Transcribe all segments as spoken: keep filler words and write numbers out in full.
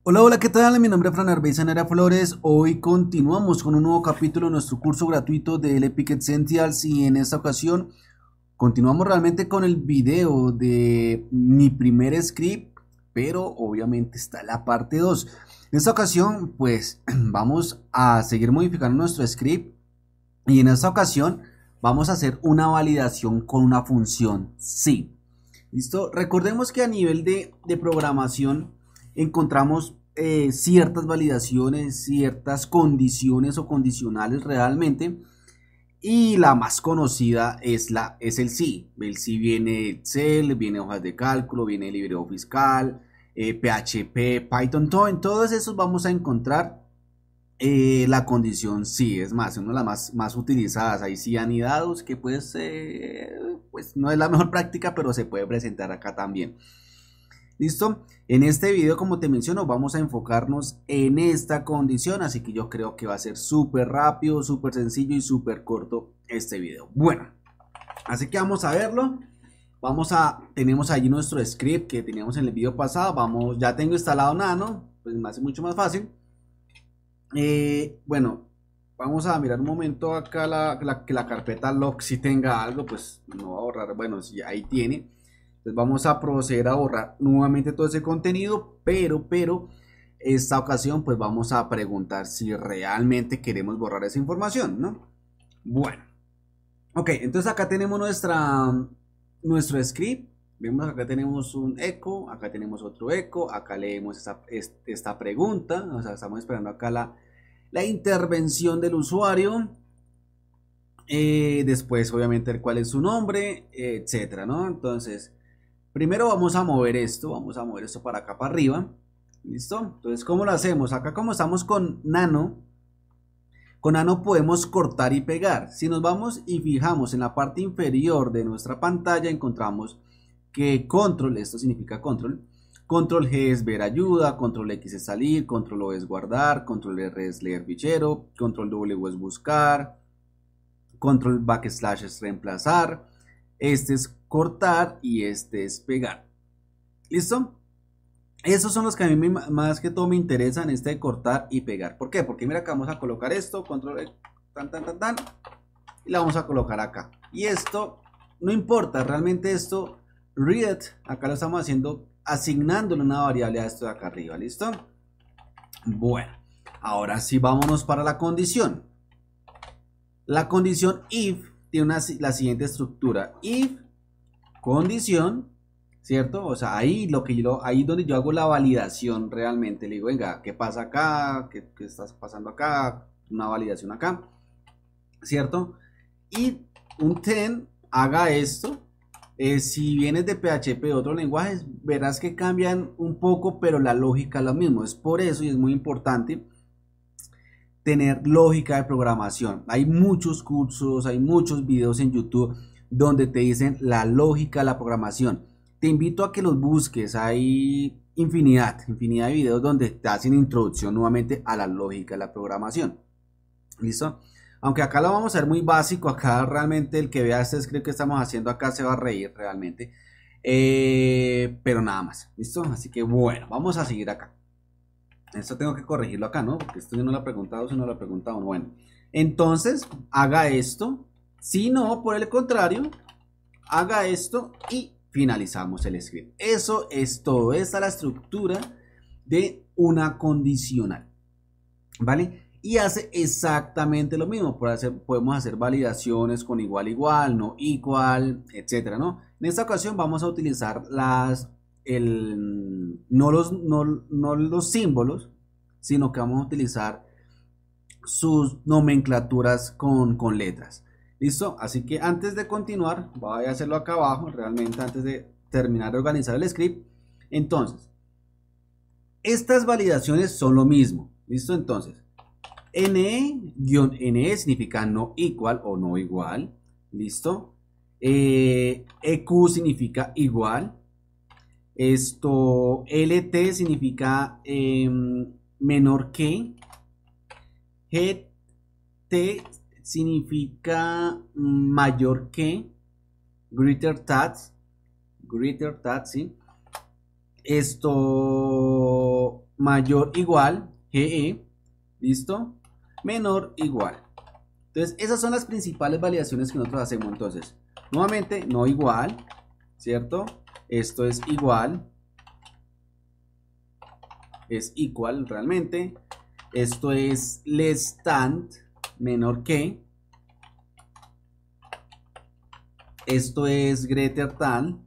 Hola, hola, ¿qué tal? Mi nombre es Fran Arbey Sanara Flores. Hoy continuamos con un nuevo capítulo de nuestro curso gratuito del Epic Essentials y en esta ocasión continuamos realmente con el video de mi primer script, pero obviamente está la parte dos. En esta ocasión pues vamos a seguir modificando nuestro script y en esta ocasión vamos a hacer una validación con una función sí. ¿Listo? Recordemos que a nivel de, de programación encontramos eh, ciertas validaciones, ciertas condiciones o condicionales realmente. Y la más conocida es, la, es el sí. El sí viene Excel, viene hojas de cálculo, viene librero fiscal, eh, P H P, Python, todo. En todos esos vamos a encontrar eh, la condición sí. Es más, una de las más, más utilizadas. Hay sí anidados que pues, eh, pues no es la mejor práctica, pero se puede presentar acá también. ¿Listo? En este video, como te menciono, vamos a enfocarnos en esta condición, así que yo creo que va a ser súper rápido, súper sencillo y súper corto este video. Bueno, así que vamos a verlo. Vamos a, tenemos allí nuestro script que teníamos en el video pasado. Vamos, ya tengo instalado Nano, pues me hace mucho más fácil. Eh, bueno, vamos a mirar un momento acá la, la, que la carpeta log si tenga algo, pues no va a borrar. Bueno, si ahí tiene. Entonces vamos a proceder a borrar nuevamente todo ese contenido, pero, pero, esta ocasión pues vamos a preguntar si realmente queremos borrar esa información, ¿no? Bueno, ok, entonces acá tenemos nuestra, nuestro script. Vemos acá tenemos un eco, acá tenemos otro eco, acá leemos esta, esta pregunta, o sea, estamos esperando acá la, la intervención del usuario. Eh, después obviamente cuál es su nombre, eh, etcétera, ¿no? Entonces primero vamos a mover esto, vamos a mover esto para acá para arriba, ¿listo? Entonces, ¿cómo lo hacemos? Acá como estamos con Nano, con Nano podemos cortar y pegar. Si nos vamos y fijamos en la parte inferior de nuestra pantalla, encontramos que control, esto significa control, control G es ver ayuda, control X es salir, control O es guardar, control R es leer fichero, control W es buscar, control backslash es reemplazar, este es cortar y este es pegar. ¿Listo? Esos son los que a mí me, más que todo me interesan, este de cortar y pegar. ¿Por qué? Porque mira acá vamos a colocar esto, control, tan, tan, tan, tan, y la vamos a colocar acá. Y esto, no importa, realmente esto, read, acá lo estamos haciendo, asignándole una variable a esto de acá arriba, ¿listo? Bueno, ahora sí vámonos para la condición. La condición if tiene una, la siguiente estructura, if condición, ¿cierto? O sea, ahí lo que yo, ahí donde yo hago la validación realmente, le digo, venga, ¿qué pasa acá? ¿Qué, qué está pasando acá? Una validación acá, ¿cierto? Y un ten haga esto. Eh, si vienes de P H P de otros lenguajes, verás que cambian un poco, pero la lógica es lo mismo. Es por eso y es muy importante tener lógica de programación. Hay muchos cursos, hay muchos videos en YouTube donde te dicen la lógica de la programación. Te invito a que los busques, hay infinidad, infinidad de videos donde te hacen introducción nuevamente a la lógica de la programación. ¿Listo? Aunque acá lo vamos a ver muy básico, acá realmente el que vea este script que estamos haciendo acá se va a reír realmente. Eh, pero nada más, ¿listo? Así que bueno, vamos a seguir acá. Esto tengo que corregirlo acá, ¿no? Porque esto yo no lo he preguntado, si no lo he preguntado. Bueno, entonces haga esto. Si no, por el contrario, haga esto y finalizamos el script. Eso es todo. Esta es la estructura de una condicional. ¿Vale? Y hace exactamente lo mismo. Por hacer, podemos hacer validaciones con igual, igual, no igual, etcétera, ¿no? En esta ocasión vamos a utilizar las el, no, los, no, no los símbolos, sino que vamos a utilizar sus nomenclaturas con, con letras. ¿Listo? Así que antes de continuar, voy a hacerlo acá abajo, realmente antes de terminar de organizar el script. Entonces, estas validaciones son lo mismo. ¿Listo? Entonces, ne-ne significa no igual o no igual. ¿Listo? Eh, eq significa igual. Esto, lt significa eh, menor que. Gt significa mayor que. Greater than. Greater than, ¿sí? Esto, mayor igual, ge, listo, menor igual. Entonces, esas son las principales validaciones que nosotros hacemos. Entonces, nuevamente, no igual, ¿cierto? Esto es igual, es equal realmente. Esto es less than, menor que. Esto es greater than.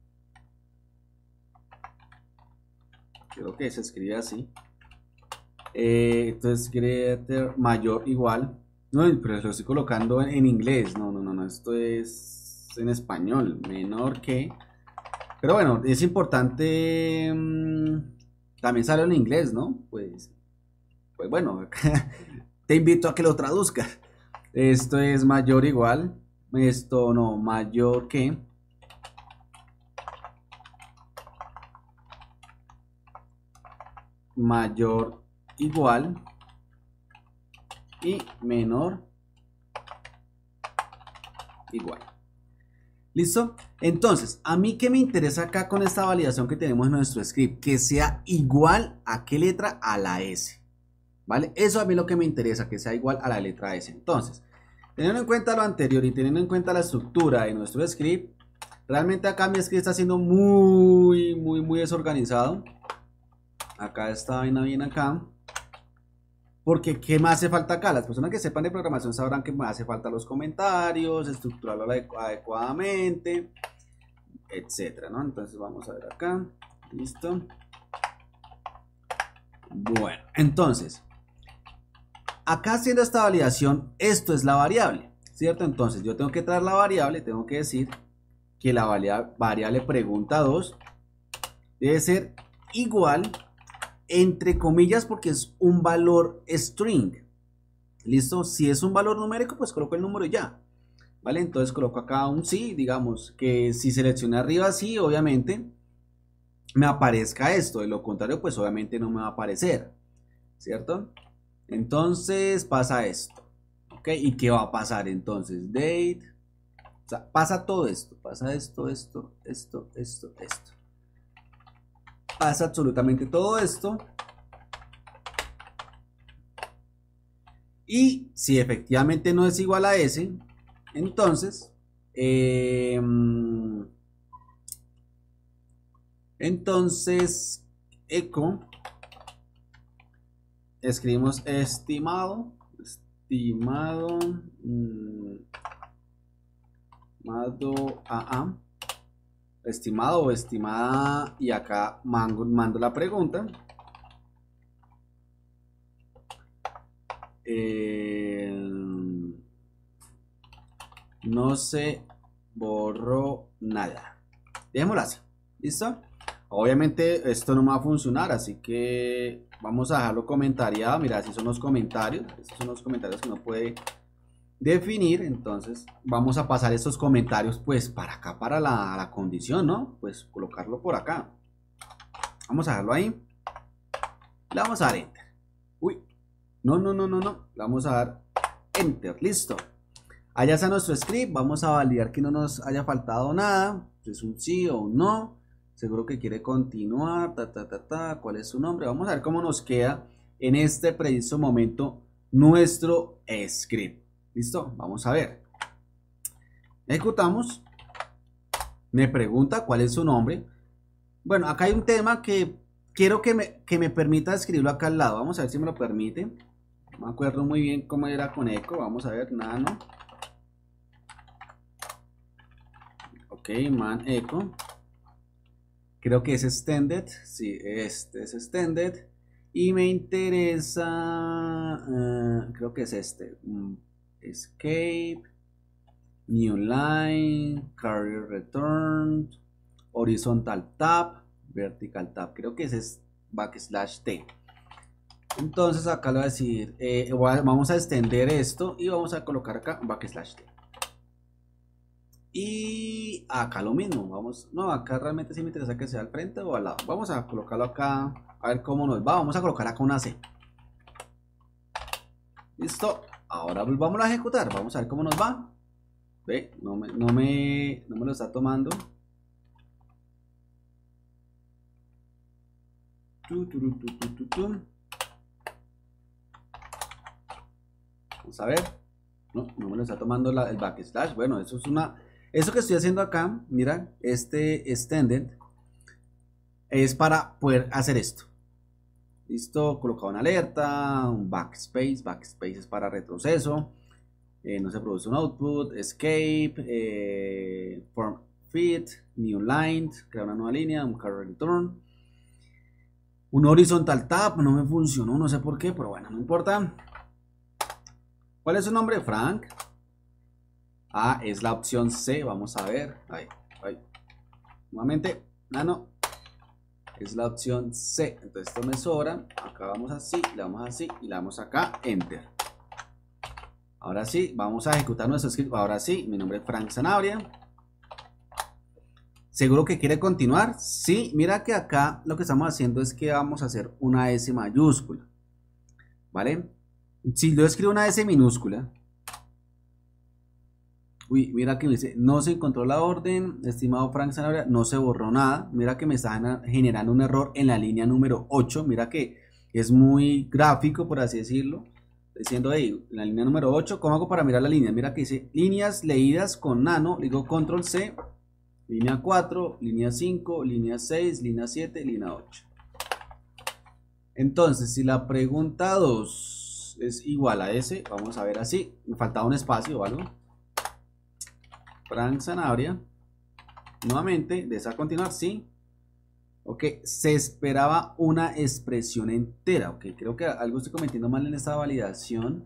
Creo que se escribe así. Eh, entonces, greater, mayor, igual. No, pero lo estoy colocando en, en inglés. No, no, no, no. Esto es en español. Menor que. Pero bueno, es importante. Mmm, también sale en inglés, ¿no? Pues, pues bueno, te invito a que lo traduzcas. Esto es mayor, igual. Esto no, mayor que. Mayor, igual. Y menor, igual. ¿Listo? Entonces, a mí que me interesa acá con esta validación que tenemos en nuestro script, que sea igual a qué letra, a la S. ¿Vale? Eso a mí es lo que me interesa, que sea igual a la letra S. Entonces, teniendo en cuenta lo anterior y teniendo en cuenta la estructura de nuestro script, realmente acá mi script está siendo muy, muy, muy desorganizado. Acá esta vaina viene acá. Porque, ¿qué me hace falta acá? Las personas que sepan de programación sabrán que me hace falta los comentarios, estructurarlo adecuadamente, etcétera, ¿no? Entonces vamos a ver acá. Listo. Bueno, entonces, acá haciendo esta validación, esto es la variable, ¿cierto? Entonces yo tengo que traer la variable, tengo que decir que la variable pregunta dos debe ser igual, entre comillas, porque es un valor string. ¿Listo? Si es un valor numérico, pues coloco el número y ya. ¿Vale? Entonces coloco acá un sí, digamos que si seleccioné arriba sí, obviamente me aparezca esto. De lo contrario, pues obviamente no me va a aparecer. ¿Cierto? Entonces pasa esto. ¿Ok? ¿Y qué va a pasar entonces? Date. O sea, pasa todo esto. Pasa esto, esto, esto, esto, esto. Pasa absolutamente todo esto. Y si efectivamente no es igual a S, entonces, eh, entonces, echo, escribimos estimado, estimado, estimado A A, estimado o estimada, y acá mando, mando la pregunta. Eh, no se borró nada. Dejémoslo así. ¿Listo? Obviamente esto no me va a funcionar, así que vamos a dejarlo comentariado. Mira, así son los comentarios. Estos son los comentarios que uno puede definir. Entonces vamos a pasar estos comentarios pues para acá, para la, la condición, ¿no? Pues colocarlo por acá. Vamos a dejarlo ahí. Le vamos a dar enter. Uy. No, no, no, no, no. Le vamos a dar enter. Listo. Allá está nuestro script. Vamos a validar que no nos haya faltado nada. Es un sí o un no. Seguro que quiere continuar. Ta, ta, ta, ta. ¿Cuál es su nombre? Vamos a ver cómo nos queda en este preciso momento nuestro script. Listo. Vamos a ver. Ejecutamos. Me pregunta cuál es su nombre. Bueno, acá hay un tema que quiero que me, que me permita escribirlo acá al lado. Vamos a ver si me lo permite. No me acuerdo muy bien cómo era con eco. Vamos a ver, nano. Ok, man eco. Creo que es extended. Sí, este es extended. Y me interesa. Uh, creo que es este. Um, escape. New line. Carrier return. Horizontal tab. Vertical tab. Creo que ese es backslash T. Entonces acá le voy a decir, eh, vamos a extender esto y vamos a colocar acá backslash T. Y acá lo mismo, vamos, no, acá realmente sí me interesa que sea al frente o al lado. Vamos a colocarlo acá, a ver cómo nos va. Vamos a colocar acá una C. Listo, ahora volvamos a ejecutar, vamos a ver cómo nos va. Ve, no me, no me, no me lo está tomando. Tu, tu, tu, tu, tu, tu, tu. Vamos a ver. No, no me lo está tomando la, el backslash. Bueno, eso es una... Eso que estoy haciendo acá, mira, este extended es para poder hacer esto. Listo, colocar una alerta, un backspace. Backspace es para retroceso. Eh, no se produce un output. Escape. Eh, form fit. New line. Crear una nueva línea. Un carry return. Un horizontal tab. No me funcionó, no sé por qué, pero bueno, no importa. ¿Cuál es su nombre? Frank. Ah, es la opción C. Vamos a ver. Ahí, ahí. Nuevamente. Ah, no. Es la opción C. Entonces esto me sobra. Acá vamos así, le damos así y le damos acá Enter. Ahora sí, vamos a ejecutar nuestro script. Ahora sí, mi nombre es Frank Sanabria. ¿Seguro que quiere continuar? Sí, mira que acá lo que estamos haciendo es que vamos a hacer una S mayúscula. ¿Vale? Si yo escribo una S minúscula. Uy, mira que me dice, no se encontró la orden, estimado Frank Sanabria, no se borró nada. Mira que me está generando un error en la línea número ocho. Mira que es muy gráfico, por así decirlo. Diciendo, hey, en la línea número ocho, ¿cómo hago para mirar la línea? Mira que dice, líneas leídas con nano, digo control C, línea cuatro, línea cinco, línea seis, línea siete, línea ocho. Entonces, si la pregunta dos es igual a ese, vamos a ver así, me faltaba un espacio o algo. Frank Sanabria, nuevamente, desea continuar, sí. Ok, se esperaba una expresión entera. Ok, creo que algo estoy cometiendo mal en esta validación.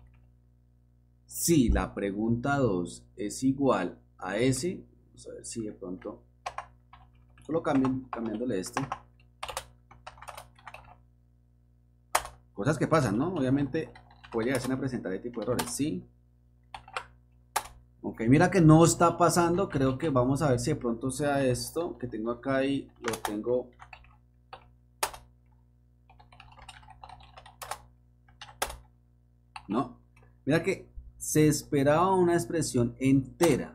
Si la pregunta dos es igual a ese, vamos a ver si de pronto solo cambien, cambiándole esto. Cosas que pasan, ¿no? Obviamente puede llegar a presentar este tipo de errores, sí. Ok, mira que no está pasando. Creo que vamos a ver si de pronto sea esto que tengo acá y lo tengo. No, mira que se esperaba una expresión entera.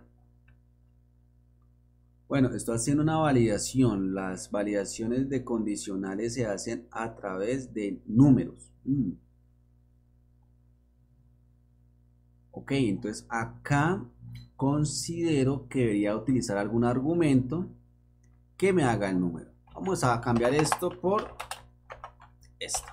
Bueno, estoy haciendo una validación. Las validaciones de condicionales se hacen a través de números. Mm. Ok, entonces acá considero que debería utilizar algún argumento que me haga el número. Vamos a cambiar esto por esto.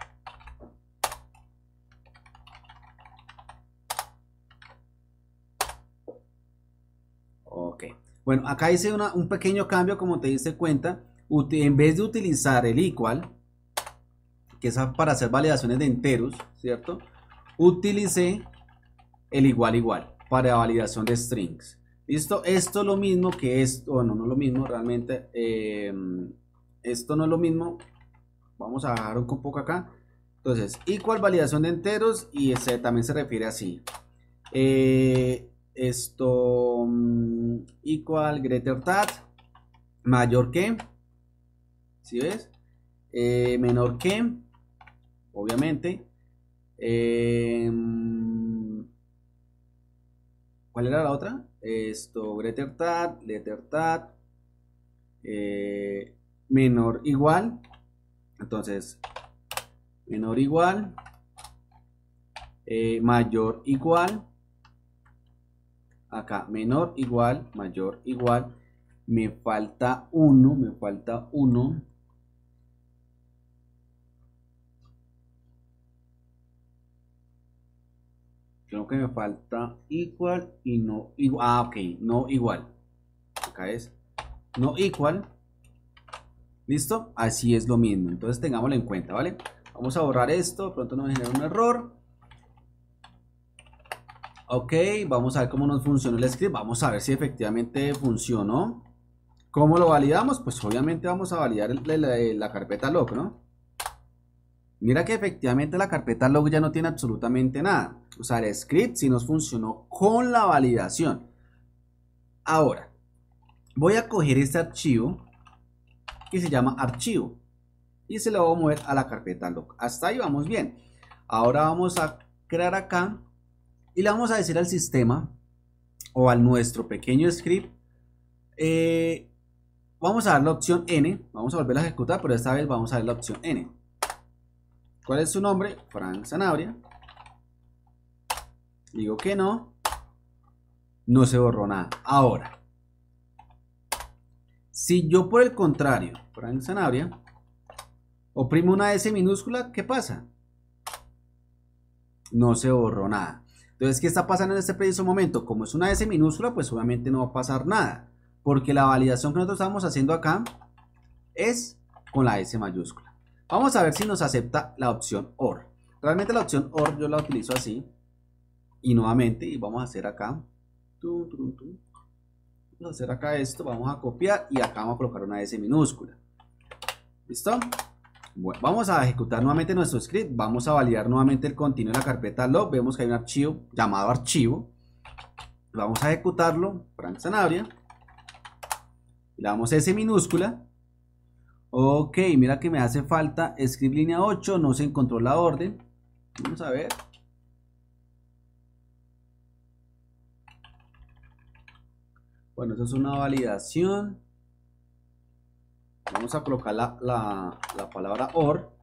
Ok. Bueno, acá hice una, un pequeño cambio, como te diste cuenta. En vez de utilizar el equal, que es para hacer validaciones de enteros, ¿cierto? Utilicé el igual igual para validación de strings. Listo, esto es lo mismo que esto, bueno, no es lo mismo realmente, eh, esto no es lo mismo. Vamos a bajar un poco acá. Entonces, equal validación de enteros y ese también se refiere así. Eh, esto, um, equal greater than, mayor que, ¿sí ves? Eh, menor que, obviamente. Eh, ¿Cuál era la otra? Esto, greater than, lesser than, eh, menor igual. Entonces, menor igual, eh, mayor igual. Acá, menor igual, mayor igual. Me falta uno, me falta uno. Creo que me falta igual y no igual. Ah, ok, no igual. Acá es no igual. ¿Listo? Así es lo mismo. Entonces tengámoslo en cuenta, ¿vale? Vamos a borrar esto. De pronto nos genera un error. Ok, vamos a ver cómo nos funcionó el script. Vamos a ver si efectivamente funcionó. ¿Cómo lo validamos? Pues obviamente vamos a validar el, la, la carpeta log, ¿no? Mira que efectivamente la carpeta log ya no tiene absolutamente nada. O sea, el script sí nos funcionó con la validación. Ahora, voy a coger este archivo que se llama archivo y se lo voy a mover a la carpeta log. Hasta ahí vamos bien. Ahora vamos a crear acá y le vamos a decir al sistema o a nuestro pequeño script, eh, vamos a dar la opción N, vamos a volver a ejecutar, pero esta vez vamos a dar la opción N. ¿Cuál es su nombre? Frank Sanabria. Digo que no. No se borró nada. Ahora, si yo por el contrario, Frank Sanabria, oprimo una S minúscula, ¿qué pasa? No se borró nada. Entonces, ¿qué está pasando en este preciso momento? Como es una S minúscula, pues obviamente no va a pasar nada, porque la validación que nosotros estamos haciendo acá es con la S mayúscula. Vamos a ver si nos acepta la opción O R. Realmente la opción O R yo la utilizo así. Y nuevamente, y vamos a hacer acá. Vamos a hacer acá esto, vamos a copiar y acá vamos a colocar una S minúscula. ¿Listo? Bueno, vamos a ejecutar nuevamente nuestro script. Vamos a validar nuevamente el contenido de la carpeta log. Vemos que hay un archivo llamado archivo. Vamos a ejecutarlo, Frank Sanabria. Le damos S minúscula. Ok, mira que me hace falta script línea ocho. No se encontró la orden. Vamos a ver. Bueno, eso es una validación. Vamos a colocar la, la, la palabra O R.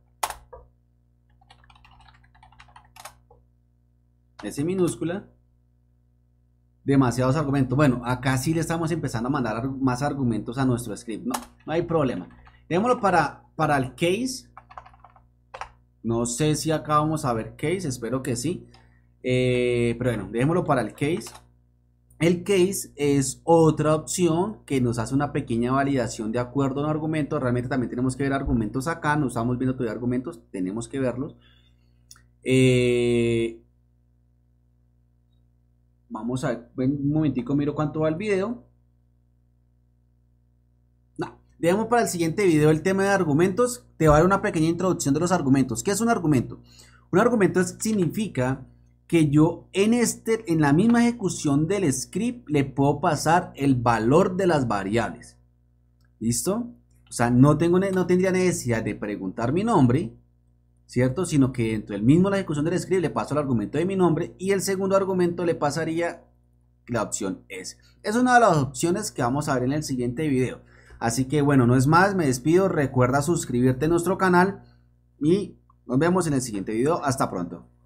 S minúscula. Demasiados argumentos. Bueno, acá sí le estamos empezando a mandar más argumentos a nuestro script. No, no hay problema. Dejémoslo para, para el case. No sé si acá vamos a ver case. Espero que sí. Eh, pero bueno, dejémoslo para el case. El case es otra opción que nos hace una pequeña validación de acuerdo a un argumento. Realmente también tenemos que ver argumentos acá. No estamos viendo todavía argumentos. Tenemos que verlos. Eh, vamos a ver. Un momentico, miro cuánto va el video. No, dejemos para el siguiente video el tema de argumentos. Te va a dar una pequeña introducción de los argumentos. ¿Qué es un argumento? Un argumento es, significa que yo en, este, en la misma ejecución del script le puedo pasar el valor de las variables. ¿Listo? O sea, no, tengo, no tendría necesidad de preguntar mi nombre, ¿cierto? Sino que dentro del mismo la ejecución del script le paso el argumento de mi nombre y el segundo argumento le pasaría la opción S. Es una de las opciones que vamos a ver en el siguiente video. Así que bueno, no es más, me despido. Recuerda suscribirte a nuestro canal y nos vemos en el siguiente video. Hasta pronto.